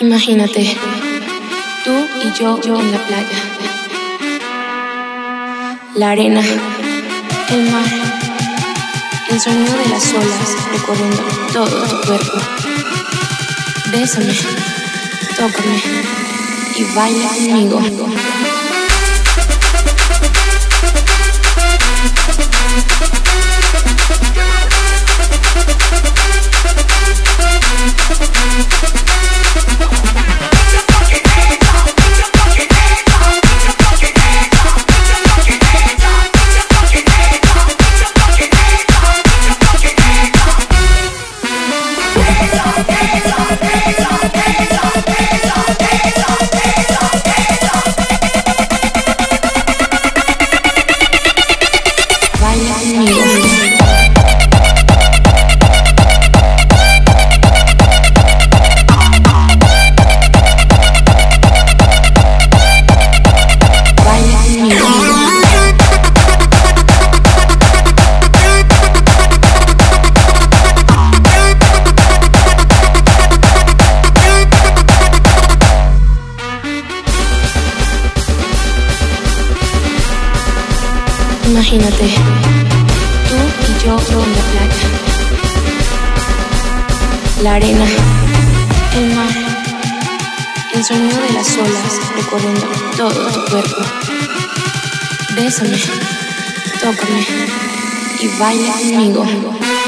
Imagínate, tú y yo en la playa. La arena, el mar, el sonido de las olas recorriendo todo tu cuerpo. Bésame, tócame y baila conmigo. Imagínate, tú y yo en la playa. La arena, el mar, el sonido de las olas recorriendo todo tu cuerpo. Bésame, tócame y baila conmigo.